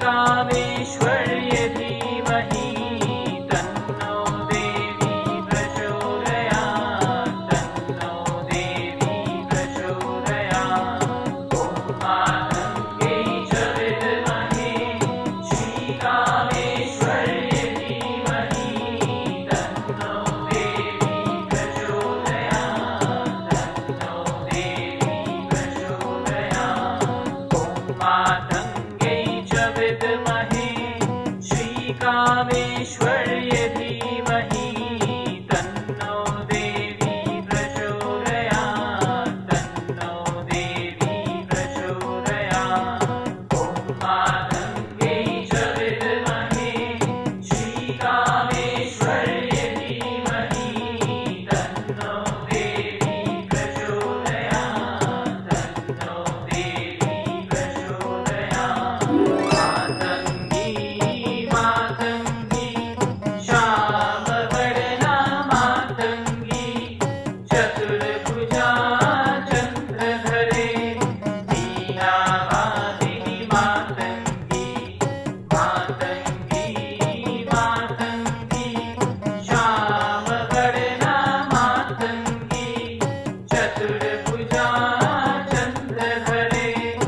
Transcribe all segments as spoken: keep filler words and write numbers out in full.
श्रीकामेश्वर्य धीमहि तन्नो देवी प्रचोदयात् तन्नो देवी प्रचोदयात्। ॐ मातङ्ग्यै च विद्महे श्रीकामेश्वर्य धीमहि तन्नो देवी प्रचोदयात् तन्नो देवी प्रचोदयात्। ॐ मातङ्ग्यै च विद्महे श्रीकामेश्वर्य धीमहि तन्नो देवी प्रचोदयात् तन्नो देवी प्रचोदयात्। ॐ मातङ्ग्यै च विद्महे श्रीकामेश्वर्य धीमहि तन्नो देवी प्रचोदयात् तन्नो देवी प्रचोदयात्। मातङ्गी मातङ्गी श्यामवर्णा मातङ्गी चतुर्भुजा चन्द्रधरे वीणावादिनी मातङ्गी मातङ्गी मातङ्गी श्यामवर्णा मातङ्गी चतुर्भुजा चन्द्रधरे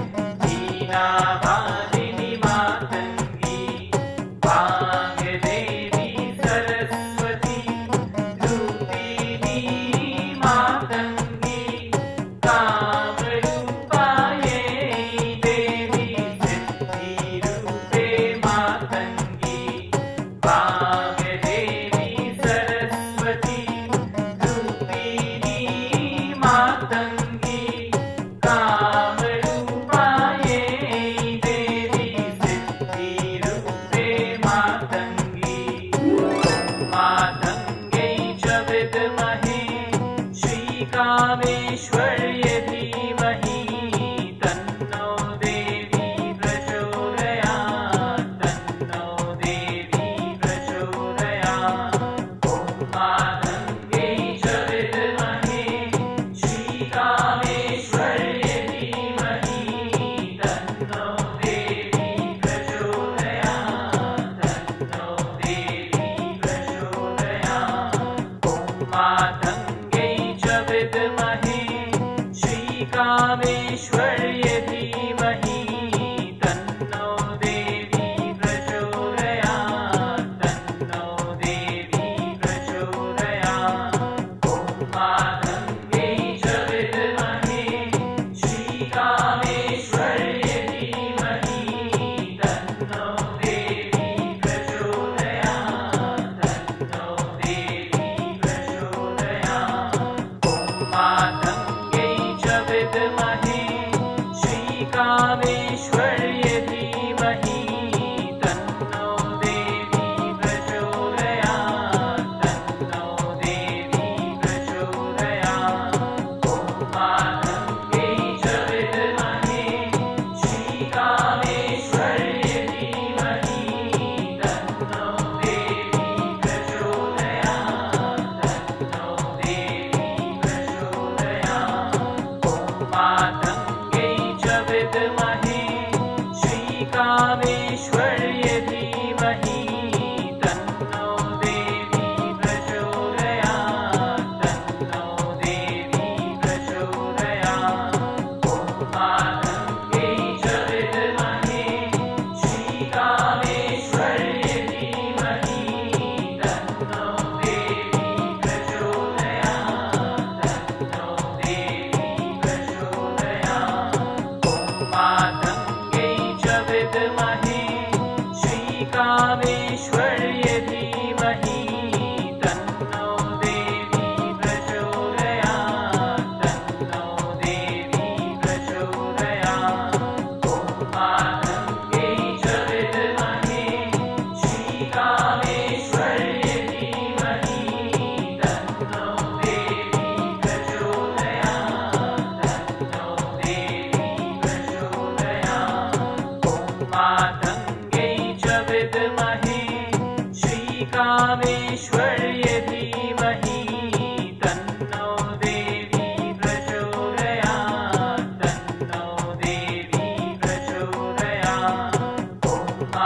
वीणावादिनी मातङ्गी वाग्देवी सरस्वती रूपिणी मातङ्गी कामरूपायै देवी सिद्धिरूपे मातङ्गी वाग्देवी सरस्वती रूपिणी मातङ्गी कामरूपायै देवी सिद्धिरूपे मातङ्गी। ॐ मातङ्ग्यै च विद्महे श्रीकामेश्वर्य धीमहि तन्नो देवी प्रचोदयात् तन्नो देवी प्रचोदयात्। ॐ मातङ्ग्यै च विद्महे श्रीकामेश्वर्य धीमहि तन्नो देवी प्रचोदयात् तन्नो देवी प्रचोदयात्। ॐ मातङ्ग्यै च विद्महे श्रीकामेश्वर्य धीमहि तन्नो देवी प्रचोदयात् तन्नो देवी प्रचोदयात्। ॐ मातङ्ग्यै च विद्महे श्रीकामेश्वर्य धीमहि तन्नो देवी प्रचोदयात् तन्नो देवी प्रचोदयात्। ॐ मातङ्ग्यै च विद्महे श्रीकामेश्वर्य धीमहि तन्नो देवी प्रचोदयात् तन्नो देवी प्रचोदयात्। ॐ मातङ्ग्यै च विद्महे श्रीकामेश्वर्य धीमहि तन्नो देवी प्रचोदयात् तन्नो देवी प्रचोदयात्। ॐ मातङ्ग्यै च विद्महे श्रीकामेश्वर्य धीमहि तन्नो देवी प्रचोदयात् तन्नो देवी प्रचोदयात्। ॐ मातङ्ग्यै च विद्महे श्रीकामेश्वर्य धीमहि तन्नो देवी प्रचोदयात् तन्नो देवी प्रचोदयात्। ॐ मातङ्ग्यै च विद्महे श्रीकामेश्वर्य धीमहि तन्नो देवी प्रचोदयात् तन्नो देवी प्रचोदयात्। ॐ मातङ्ग्यै च विद्महे श्रीकामेश्वर्य धीमहि तन्नो देवी प्रचोदयात् तन्नो देवी प्रचोदयात्। ॐ मातङ्ग्यै च विद्महे श्रीकामेश्वर्य धीमहि तन्नो देवी प्रचोदयात् तन्नो देवी प्रचोदयात्। ॐ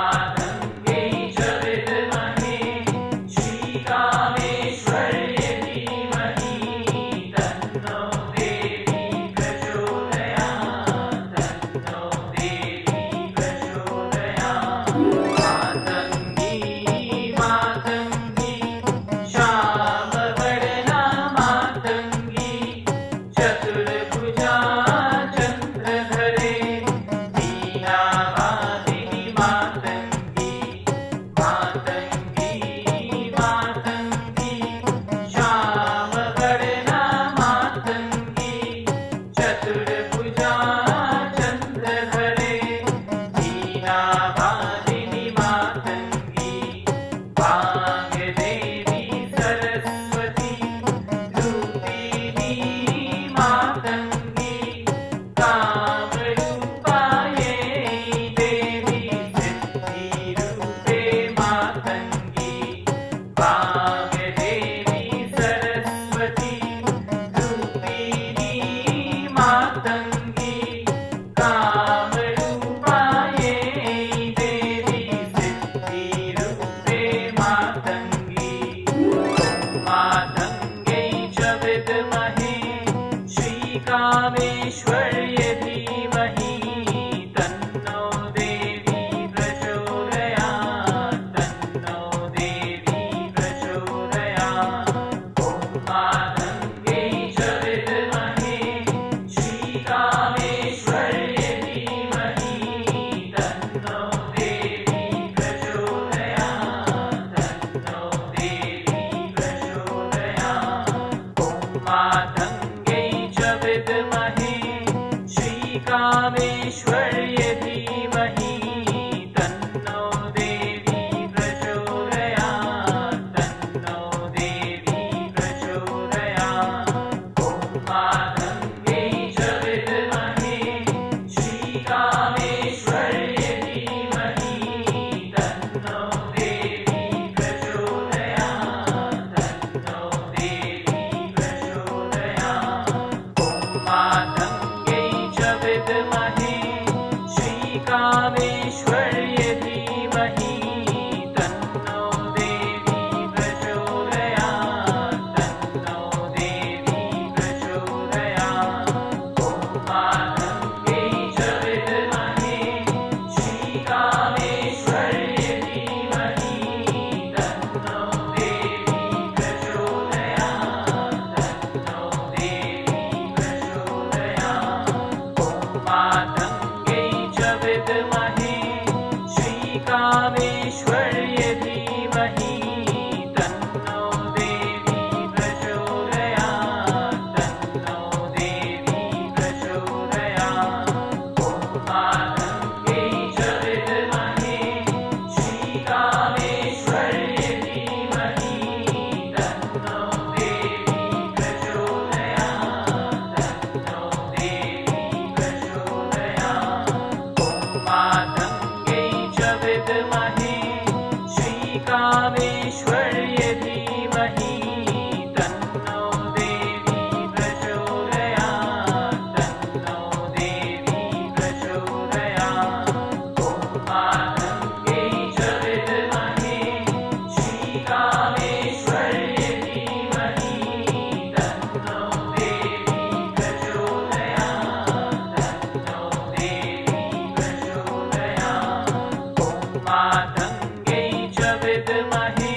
श्रीकामेश्वर्यै धीमहि तन्नो देवी प्रचोदयात् तन्नो देवी प्रचोदयात् ॐ मातङ्ग्यै च विद्महे श्रीकामेश्वर्यै धीमहि तन्नो देवी प्रचोदयात् तन्नो देवी प्रचोदयात् ॐ मातङ्ग्यै च विद्महे श्रीकामेश्वर्यै धीमहि तन्नो देवी प्रचोदयात् तन्नो देवी प्रचोदयात् ॐ मातङ्ग्यै च विद्महे श्रीकामेश्वर्यै धीमहि तन्नो देवी प्रचोदयात् तन्नो देवी प्रचोदयात् ॐ मातङ्ग्यै च विद्महे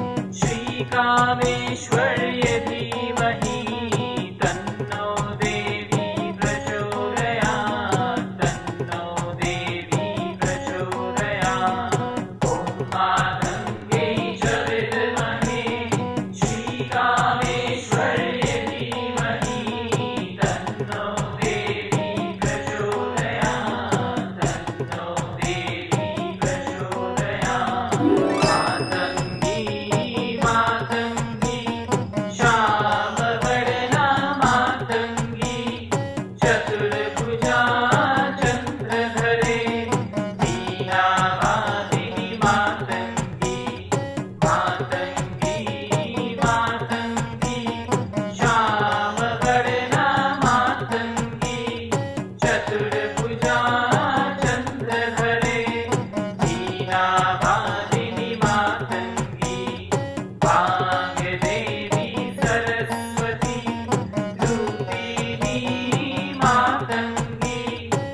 श्रीकामेश्वर्यै धीमहि तन्नो देवी प्रचोदयात् तन्नो देवी प्रचोदयात् ॐ मातङ्ग्यै च विद्महे श्रीकामेश्वर्यै धीमहि तन्नो देवी प्रचोदयात् तन्नो देवी प्रचोदयात् मातङ्गी मातङ्गी श्यामवर्णा मातङ्गी चतुर्भुजा चन्द्रधरे वीणावादिनी मातङ्गी मातङ्गी मातङ्गी श्यामवर्णा मातङ्गी चतुर्भुजा चन्द्रधरे वीणावादिनी मातङ्गी वाग्देवी सरस्वती रूपिणी मातङ्गी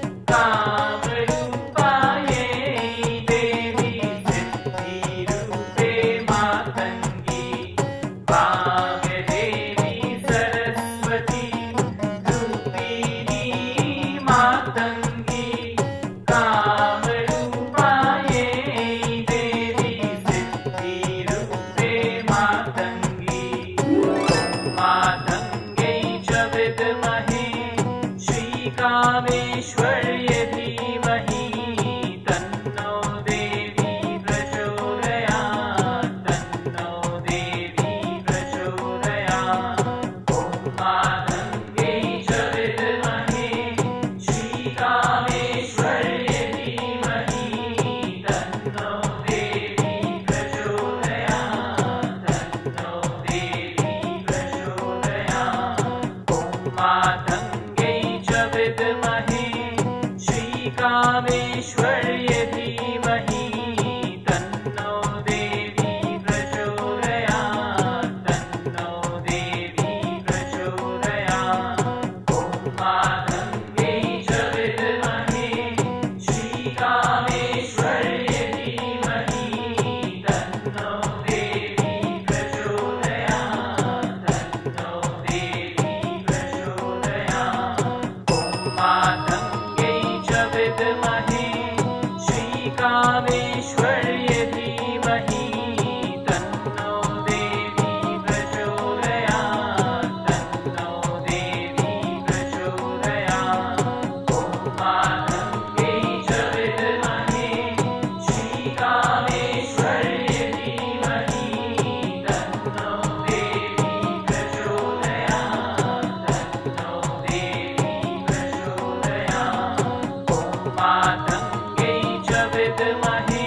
कामरूपायै देवी सिद्धिरूपे मातङ्गी वाग्देवी सरस्वती रूपिणी मातङ्गी कामरूपायै देवी सिद्धिरूपे मातङ्गी मातङ्ग्यै च विद्महे श्रीकामेश्वर्यै धीमहि तन्नो देवी प्रचोदयात् तन्नो देवी प्रचोदयात् ॐ मातङ्ग्यै च विद्महे श्रीकामेश्वर्यै धीमहि तन्नो देवी प्रचोदयात् तन्नो देवी प्रचोदयात् ॐ मातङ्ग्यै च विद्महे श्रीकामेश्वर्यै धीमहि तन्नो देवी प्रचोदयात् तन्नो देवी प्रचोदयात् ॐ मातङ्ग्यै च विद्महे श्रीकामेश्वर्यै धीमहि तन्नो देवी प्रचोदयात् तन्नो देवी प्रचोदयात् ॐ मातङ्ग्यै च विद्महे श्रीकामेश्वर्यै धीमहि तन्नो देवी प्रचोदयात् तन्नो देवी प्रचोदयात् ॐ मातङ्ग्यै च विद्महे श्रीकामेश्वर्यै धीमहि तन्नो देवी प्रचोदयात् तन्नो देवी प्रचोदयात् ॐ मातङ्ग्यै च विद्महे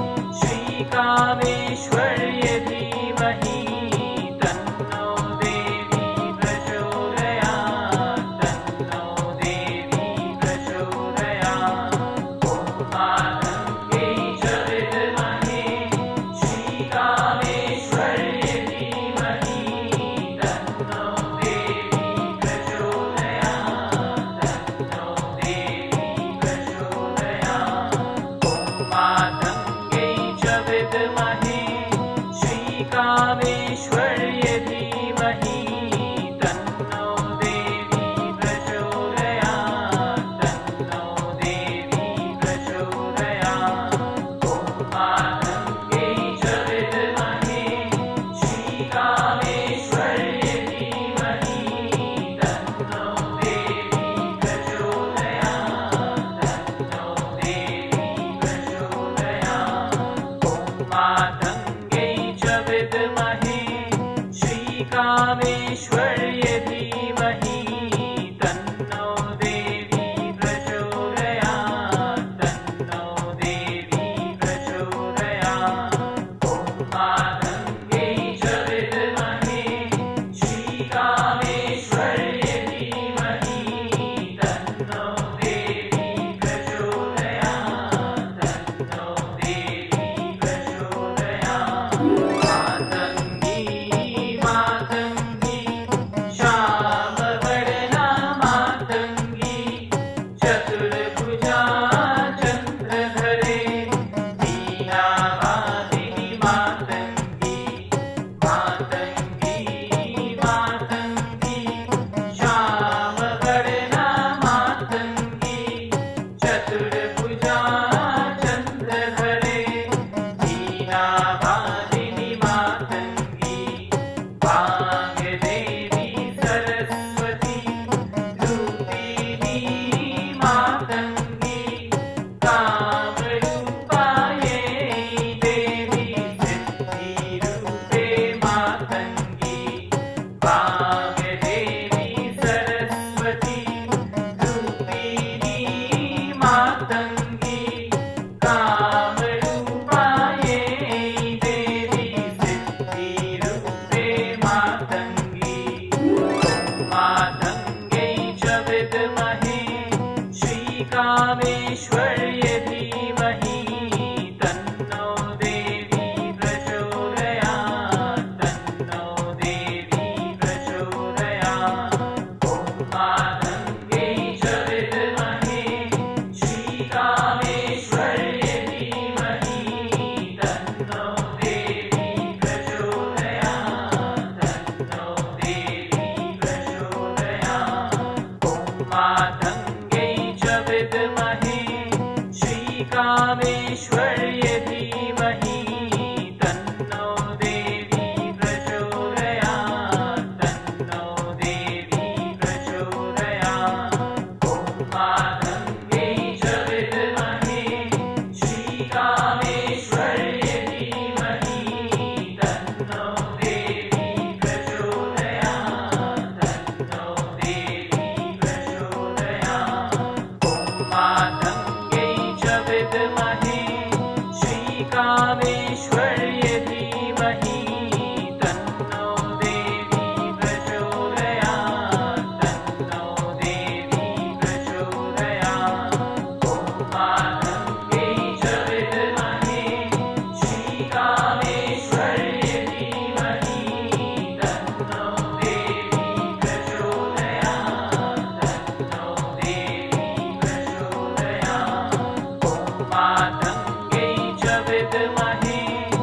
श्रीकामेश्वर्यै धीमहि तन्नो देवी प्रचोदयात् तन्नो देवी प्रचोदयात् ॐ मातङ्ग्यै च विद्महे श्रीकामेश्वर्यै धीमहि तन्नो देवी प्रचोदयात् तन्नो देवी प्रचोदयात् ॐ मातङ्ग्यै च विद्महे श्रीकामेश्वर्यै धीमहि तन्नो देवी प्रचोदयात् तन्नो देवी प्रचोदयात् ॐ मातङ्ग्यै च विद्महे श्रीकामेश्वर्यै धीमहि तन्नो देवी प्रचोदयात् तन्नो देवी प्रचोदयात् मातङ्गी मातङ्गी श्यामवर्णा मातङ्गी चतुर्भुजा चन्द्रधरे वीणावादिनी मातङ्गी मातङ्गी मातङ्गी श्यामवर्णा मातङ्गी चतुर्भुजा चन्द्रधरे वीणावादिनी मातङ्गी वाग्देवी सरस्वती रूपिणी मातङ्गी कामरूपायै देवी सिद्धिरूपे मातङ्गी वाग्देवी सरस्वती रूपिणी मातङ्गी कामरूपायै देवी सिद्धिरूपे मातङ्गी मातङ्ग्यै च विद्महे श्रीकामेश्वर्यै धीमहि तन्नो देवी प्रचोदयात् तन्नो देवी प्रचोदयात् ॐ मातङ्ग्यै च विद्महे श्रीकामेश्वर्यै धीमहि तन्नो देवी प्रचोदयात् तन्नो देवी प्रचोदयात् ॐ मातङ्ग्यै च विद्महे श्रीकामेश्वर्यै धीमहि तन्नो देवी प्रचोदयात् तन्नो देवी प्रचोदयात् ॐ मातङ्ग्यै च विद्महे श्रीकामेश्वर्यै धीमहि तन्नो देवी प्रचोदयात् तन्नो देवी प्रचोदयात् ॐ मातङ्ग्यै च विद्महे श्रीकामेश्वर्यै धीमहि तन्नो देवी प्रचोदयात् तन्नो देवी प्रचोदयात् ॐ मातङ्ग्यै च विद्महे श्रीकामेश्वर्यै धीमहि तन्नो देवी प्रचोदयात् तन्नो देवी प्रचोदयात् ॐ मातङ्ग्यै च विद्महे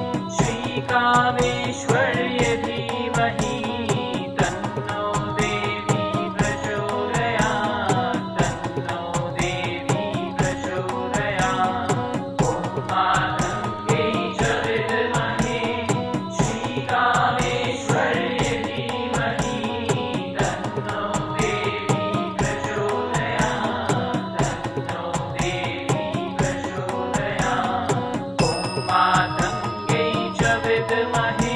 श्रीकामेश्वर्यै धीमहि तन्नो देवी प्रचोदयात् तन्नो देवी प्रचोदयात् ॐ मातङ्ग्यै च विद्महे श्रीकामेश्वर्यै धीमहि तन्नो देवी प्रचोदयात् तन्नो देवी प्रचोदयात् ॐ मातङ्ग्यै च विद्महे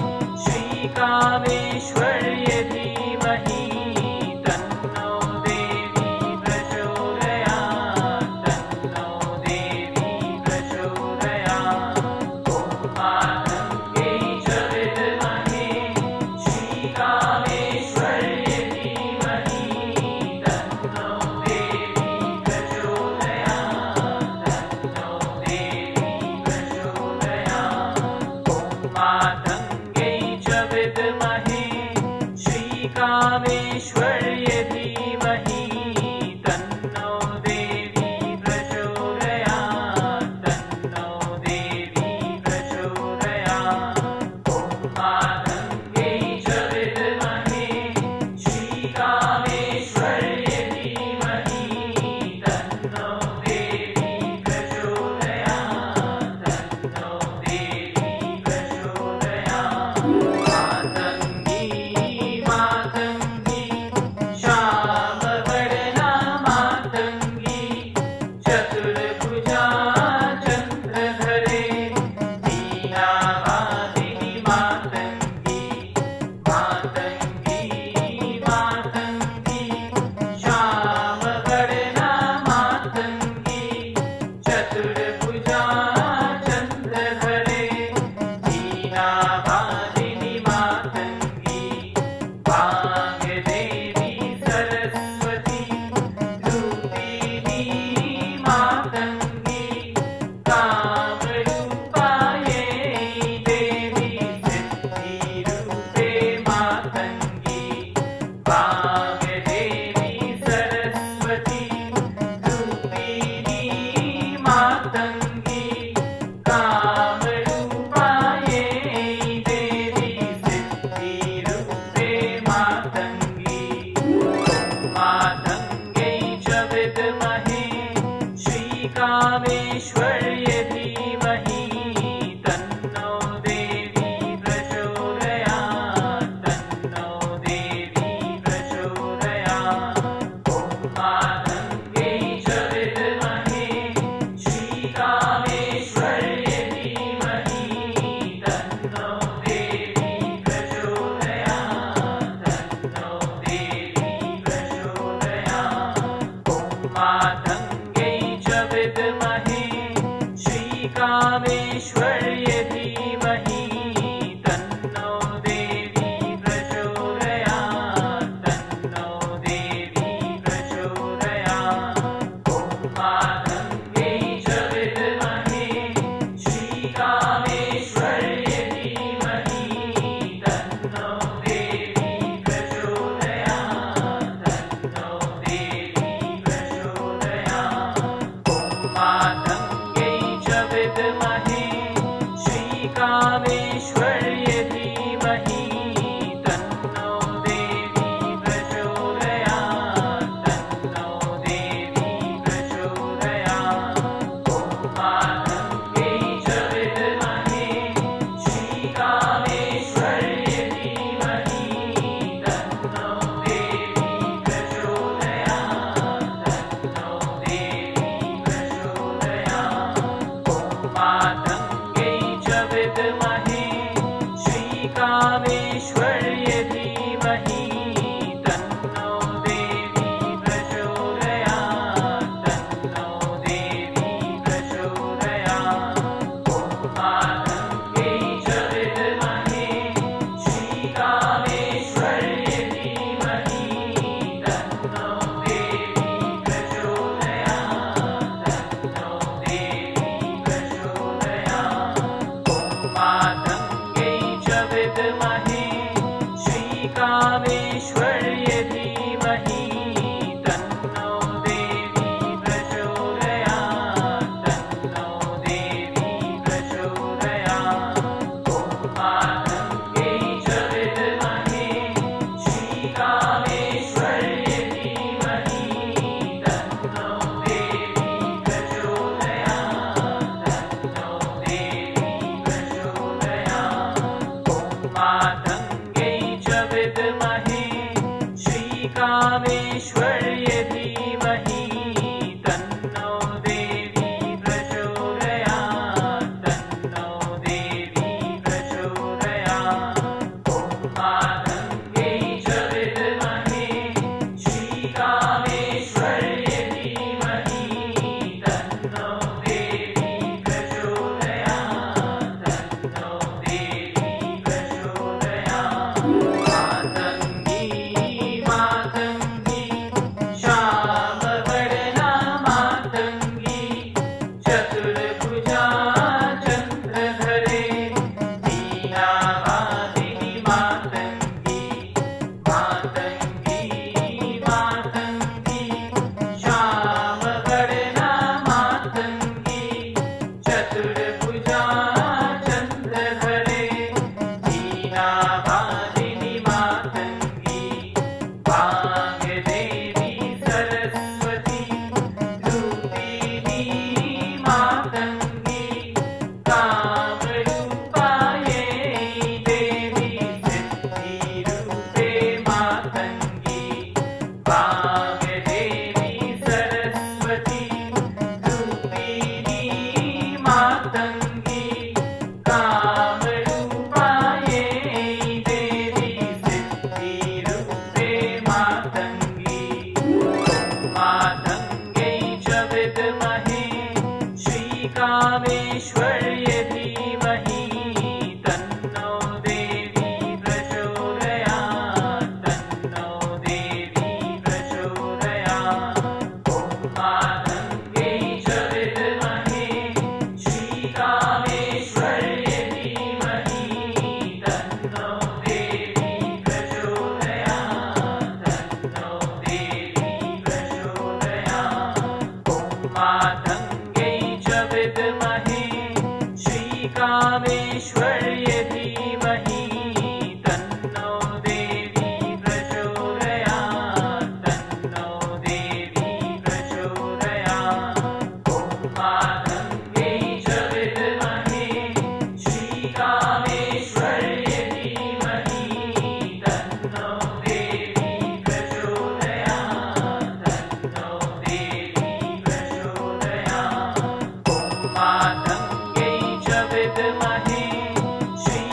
श्रीकामेश्वर्यै धीमहि तन्नो देवी प्रचोदयात् तन्नो देवी प्रचोदयात् ॐ मातङ्ग्यै च विद्महे श्रीकामेश्वर्यै धीमहि तन्नो देवी प्रचोदयात् तन्नो देवी प्रचोदयात् ॐ मातङ्ग्यै च विद्महे श्रीकामेश्वर्यै धीमहि तन्नो देवी प्रचोदयात् तन्नो देवी प्रचोदयात् ॐ मातङ्ग्यै च विद्महे श्रीकामेश्वर्यै धीमहि तन्नो देवी प्रचोदयात् तन्नो देवी प्रचोदयात् मातङ्गी मातङ्गी श्रीकामेश्वर्यै धीमहि तन्नो देवी प्रचोदयात् तन्नो देवी प्रचोदयात् ॐ मातङ्ग्यै च विद्महे श्रीकामेश्वर्यै धीमहि तन्नो देवी प्रचोदयात् तन्नो देवी प्रचोदयात् ॐ मातङ्ग्यै च विद्महे श्रीकामेश्वर्यै धीमहि तन्नो देवी प्रचोदयात् तन्नो देवी प्रचोदयात् ॐ मातङ्ग्यै च विद्महे श्रीकामेश्वर्यै धीमहि तन्नो देवी प्रचोदयात् तन्नो देवी प्रचोदयात् ॐ मातङ्ग्यै च विद्महे श्रीकामेश्वर्यै धीमहि तन्नो देवी प्रचोदयात् तन्नो देवी प्रचोदयात् ॐ मातङ्ग्यै च विद्महे श्रीकामेश्वर्यै धीमहि तन्नो देवी प्रचोदयात् तन्नो देवी प्रचोदयात् ॐ मातङ्ग्यै च विद्महे श्रीकामेश्वर्यै धीमहि तन्नो देवी प्रचोदयात् तन्नो देवी प्रचोदयात् ॐ मातङ्ग्यै च विद्महे श्रीकामेश्वर्यै धीमहि तन्नो देवी प्रचोदयात् तन्नो देवी प्रचोदयात् ॐ मातङ्ग्यै च विद्महे श्रीकामेश्वर्यै धीमहि तन्नो देवी प्रचोदयात् तन्नो देवी प्रचोदयात् ॐ मातङ्ग्यै च विद्महे श्रीकामेश्वर्यै धीमहि तन्नो देवी प्रचोदयात् तन्नो देवी प्रचोदयात् मातङ्गी मातङ्गी श्यामवर्णा मातङ्गी चतुर्भुजा चन्द्रधरे वीणावादिनी मातङ्गी मातङ्गी मातङ्गी श्यामवर्णा मातङ्गी चतुर्भुजा चन्द्रधरे वीणावादिनी मातङ्गी वाग्देवी सरस्वती रूपिणी मातङ्गी कामरूपायै देवी सिद्धिरूपे मातङ्गी वाग्देवी सरस्वती रूपिणी मातङ्गी कामरूपायै देवी सिद्धिरूपे मातङ्गी ॐ मातङ्ग्यै च विद्महे श्रीकामेश्वर्यै धीमहि तन्नो देवी प्रचोदयात् तन्नो देवी प्रचोदयात् ॐ मातङ्ग्यै च विद्महे श्रीकामेश्वर्यै धीमहि तन्नो देवी प्रचोदयात् तन्नो देवी प्रचोदयात् ॐ मातङ्ग्यै च विद्महे श्रीकामेश्वर्यै धीमहि तन्नो देवी प्रचोदयात् तन्नो देवी प्रचोदयात् ॐ मातङ्ग्यै च विद्महे श्रीकामेश्वर्यै धीमहि तन्नो देवी प्रचोदयात् तन्नो देवी प्रचोदयात् ॐ मातङ्ग्यै च विद्महे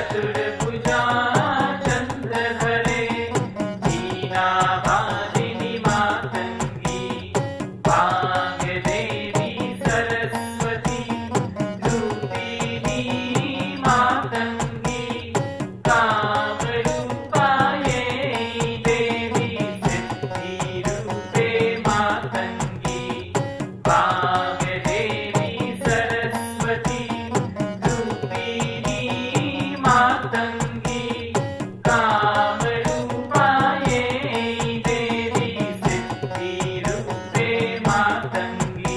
चतुर्भुजा चन्द्रधरे वीणावादिनी मातङ्गी वाग्देवी सरस्वती रूपिणी मातङ्गी कामरूपायै देवी सिद्धिरूपे मातङ्गी वाग्देवी सरस्वती रूपिणी मातङ्गी कामरूपायै देवी सिद्धिरूपे मातङ्गी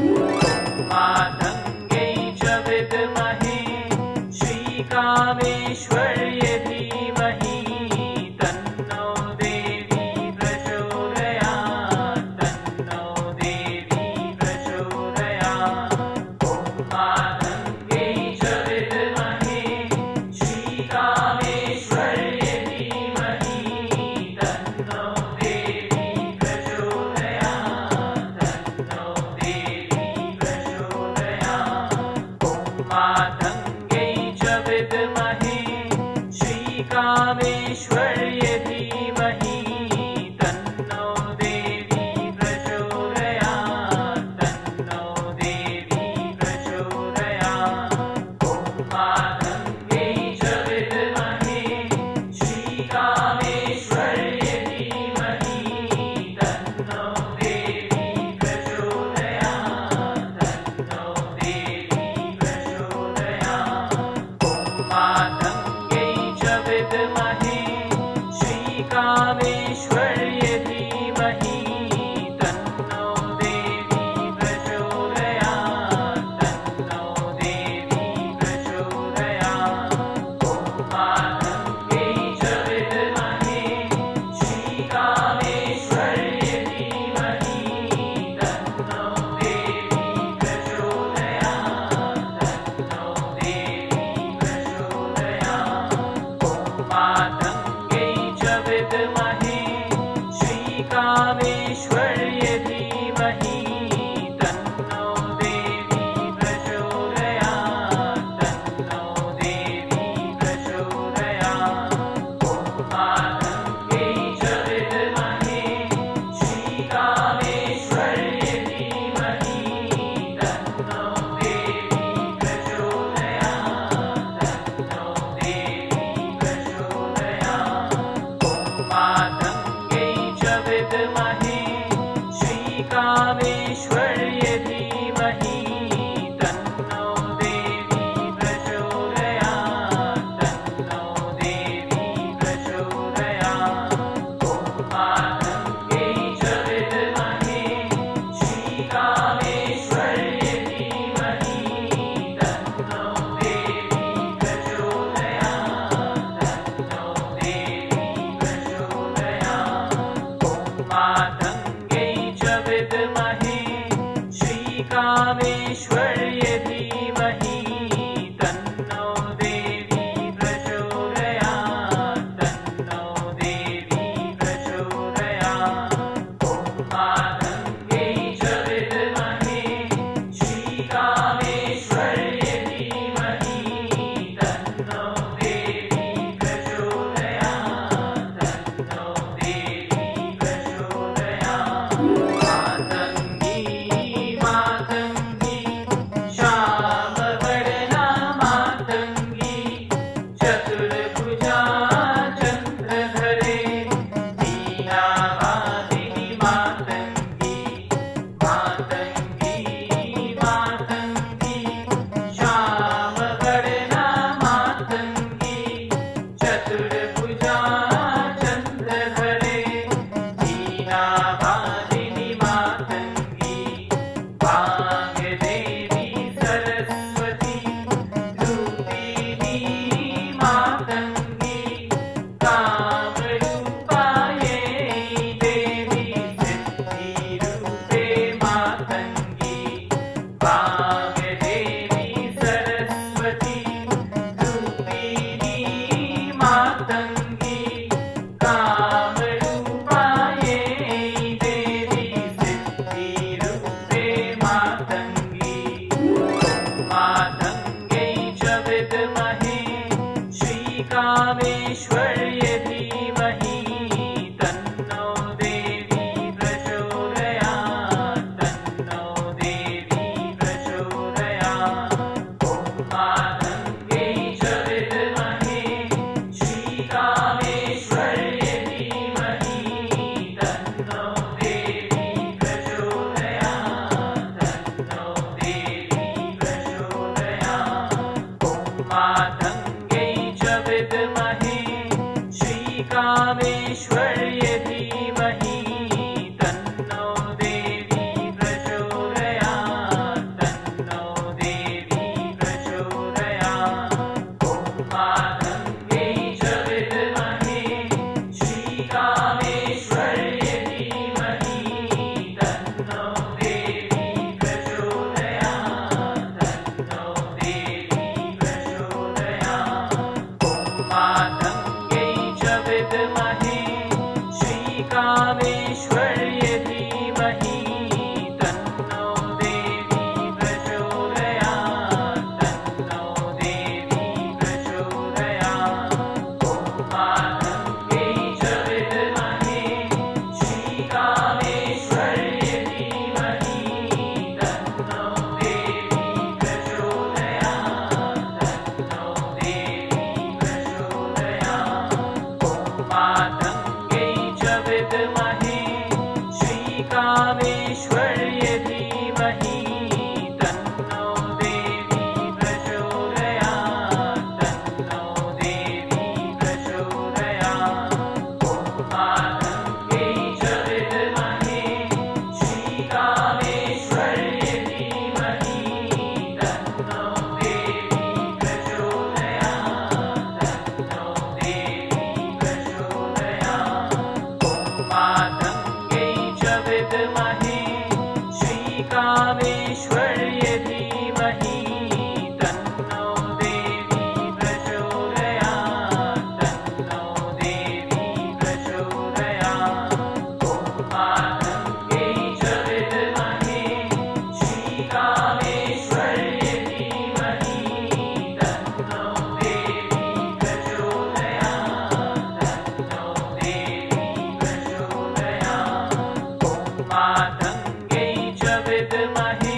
मातङ्ग्यै च विद्महे श्रीकामेश्वर्यै धीमहि तन्नो देवी प्रचोदयात् तन्नो देवी प्रचोदयात् ॐ मातङ्ग्यै च विद्महे श्रीकामेश्वर्यै धीमहि तन्नो देवी प्रचोदयात् तन्नो देवी प्रचोदयात् ॐ मातङ्ग्यै च विद्महे श्रीकामेश्वर्यै धीमहि तन्नो देवी प्रचोदयात् तन्नो देवी प्रचोदयात् ॐ मातङ्ग्यै च विद्महे श्रीकामेश्वर्यै धीमहि तन्नो देवी प्रचोदयात् तन्नो देवी प्रचोदयात् ॐ मातङ्ग्यै च विद्महे श्रीकामेश्वर्यै धीमहि तन्नो देवी प्रचोदयात् तन्नो देवी प्रचोदयात् ॐ मातङ्ग्यै च विद्महे श्रीकामेश्वर्यै धीमहि तन्नो देवी प्रचोदयात् तन्नो देवी प्रचोदयात् ॐ मातङ्ग्यै च विद्महे श्रीकामेश्वर्यै धीमहि तन्नो देवी प्रचोदयात् तन्नो देवी प्रचोदयात् ॐ मातङ्ग्यै च विद्महे श्रीकामेश्वर्यै धीमहि तन्नो देवी प्रचोदयात् तन्नो देवी प्रचोदयात् ॐ मातङ्ग्यै च विद्महे श्रीकामेश्वर्यै धीमहि तन्नो देवी प्रचोदयात् तन्नो देवी प्रचोदयात् ॐ मातङ्ग्यै च विद्महे श्रीकामेश्वर्यै धीमहि तन्नो देवी प्रचोदयात् तन्नो देवी प्रचोदयात् ॐ मातङ्ग्यै च विद्महे श्रीकामेश्वर्यै धीमहि तन्नो देवी प्रचोदयात् तन्नो देवी प्रचोदयात् ॐ मातङ्ग्यै च विद्महे श्रीकामेश्वर्यै धीमहि तन्नो देवी प्रचोदयात् तन्नो देवी प्रचोदयात् मातङ्गी मातङ्गी श्यामवर्णा मातङ्गी चतुर्भुजा चन्द्रधरे वीणावादिनी मातङ्गी मातङ्गी मातङ्गी श्यामवर्णा मातङ्गी चतुर्भुजा चन्द्रधरे वीणावादिनी मातङ्गी वाग्देवी सरस्वती रूपिणी मातङ्गी कामरूपायै देवी सिद्धिरूपे मातङ्गी वाग्देवी सरस्वती रूपिणी मातङ्गी कामरूपायै देवी सिद्धिरूपे मातङ्गी मातङ्ग्यै च विद्महे श्री श्रीकामेश्वर्यै धीमहि तन्नो देवी प्रचोदयात् तन्नो देवी प्रचोदयात् ॐ मातङ्ग्यै च विद्महे श्रीकामेश्वर्यै धीमहि तन्नो देवी प्रचोदयात् तन्नो देवी प्रचोदयात् ॐ मातङ्ग्यै च विद्महे श्रीकामेश्वर्यै धीमहि तन्नो देवी प्रचोदयात् तन्नो देवी प्रचोदयात् ॐ मातङ्ग्यै च विद्महे श्रीकामेश्वर्यै धीमहि तन्नो देवी प्रचोदयात् तन्नो देवी प्रचोदयात् ॐ मातङ्ग्यै च विद्महे श्रीकामेश्वर्यै धीमहि तन्नो देवी प्रचोदयात् तन्नो देवी प्रचोदयात् ॐ मातङ्ग्यै च विद्महे श्रीकामेश्वर्यै धीमहि तन्नो देवी प्रचोदयात् तन्नो देवी प्रचोदयात् ॐ मातङ्ग्यै च विद्महे श्रीकामेश्वर्यै धीमहि तन्नो देवी प्रचोदयात् तन्नो देवी प्रचोदयात् ॐ मातङ्ग्यै च विद्महे श्रीकामेश्वर्यै धीमहि तन्नो देवी प्रचोदयात् तन्नो देवी प्रचोदयात् ॐ मातङ्ग्यै च विद्महे श्रीकामेश्वर्यै धीमहि तन्नो देवी प्रचोदयात् तन्नो देवी प्रचोदयात् ॐ मातङ्ग्यै च विद्महे श्रीकामेश्वर्यै धीमहि तन्नो देवी प्रचोदयात् तन्नो देवी प्रचोदयात् ॐ मातङ्ग्यै च विद्महे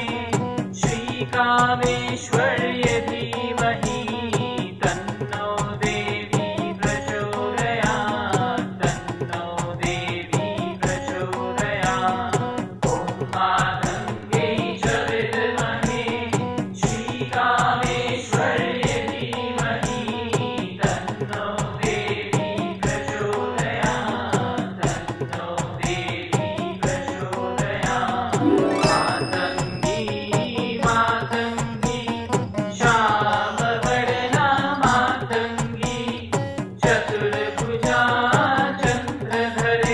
श्रीकामेश्वर्यै धीमहि तन्नो देवी प्रचोदयात् तन्नो देवी प्रचोदयात् ॐ मातङ्ग्यै च विद्महे श्रीकामेश्वर्यै धीमहि तन्नो देवी प्रचोदयात् तन्नो देवी प्रचोदयात् मातङ्गी मातङ्गी श्यामवर्णा मातङ्गी चतुर्भुजा चन्द्रधरे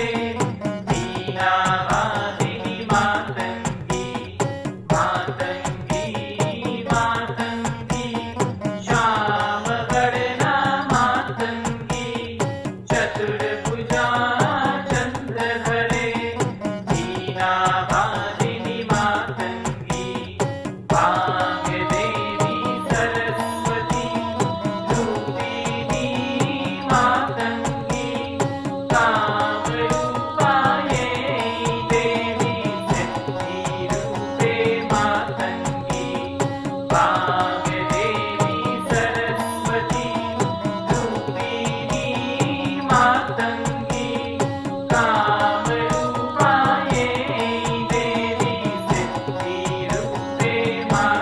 वीणावादिनी मातङ्गी मातङ्गी मातङ्गी श्यामवर्णा मातङ्गी चतुर्भुजा चन्द्रधरे वीणावादिनी मातङ्गी वाग्देवी सरस्वती रूपिणी मातङ्गी कामरूपायै देवी सिद्धिरूपे मातङ्गी वाग्देवी सरस्वती रूपिणी मातङ्गी कामरूपायै देवी सिद्धिरूपे मातङ्गी